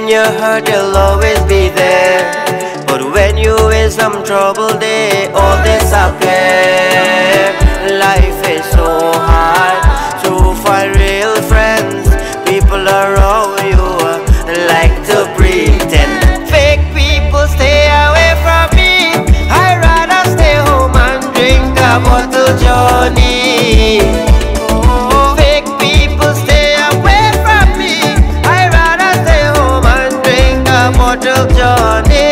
when you're hurt, they'll always be there. But when you in some trouble, they all disappear. Life is so hard to find real friends. People around you like to pretend. Fake people, stay away from me. I'd rather stay home and drink a bottle Johnny. Oh, fake people, stay away from me. I'd rather stay home and drink a bottle Johnny.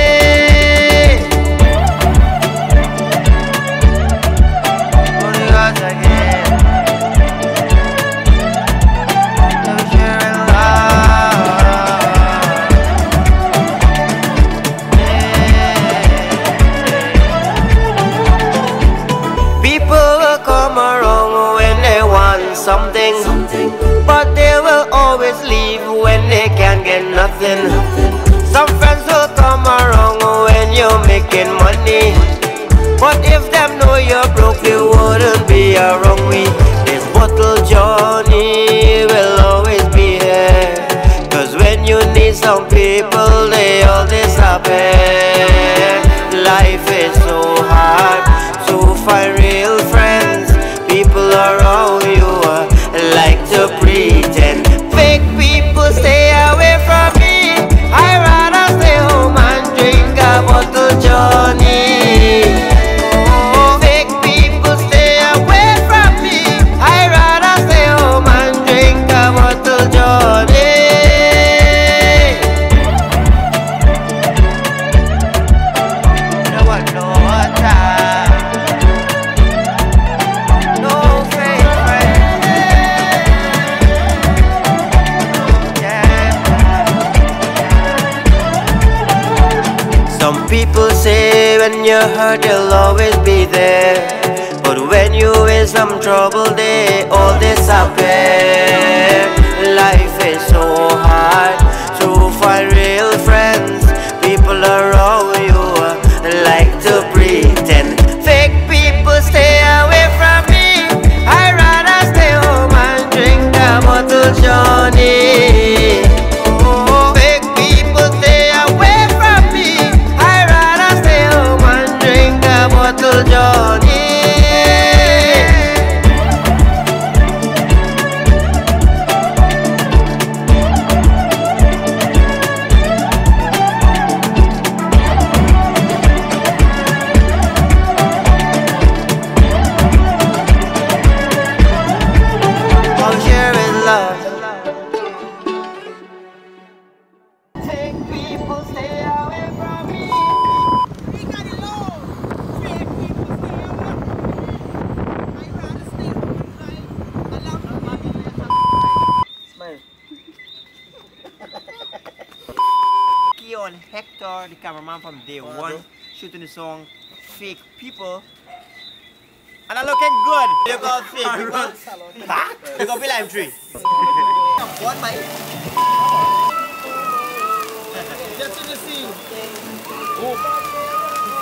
Something, but they will always leave when they can't get nothing. Some friends will come around when you're making money, but if them know you're broke, they wouldn't be around me. This bottle Johnny will always be here, cause when you need some people, they all disappear. Life is so hard to find real friends. People around you like to pretend. Fake people, stay away from me. I'd rather stay home and drink a bottle Johnny. Oh, fake people, stay away from me. I'd rather stay home and drink a bottle Johnny. No one knows what time. Some people say when you're hurt, they'll always be there. But when you in some trouble, they all disappear. Life is so hard to find real friends. People around you like to pretend. Fake people, stay away from me. I'd rather stay home and drink a bottle Johnny. Oh, fake people, stay away from me. I'd rather stay home and drink a bottle Johnny. I'll share his love. Fake people, stay away from me. We got it low. Fake people stay away. I'd rather stay home and drive. Allow me to Smile. Keon Hector, the cameraman from day one, shooting the song Fake People. And I'm looking good. You got fake. You got, you got Lime Tree. What, mate? get to the scene. Oh.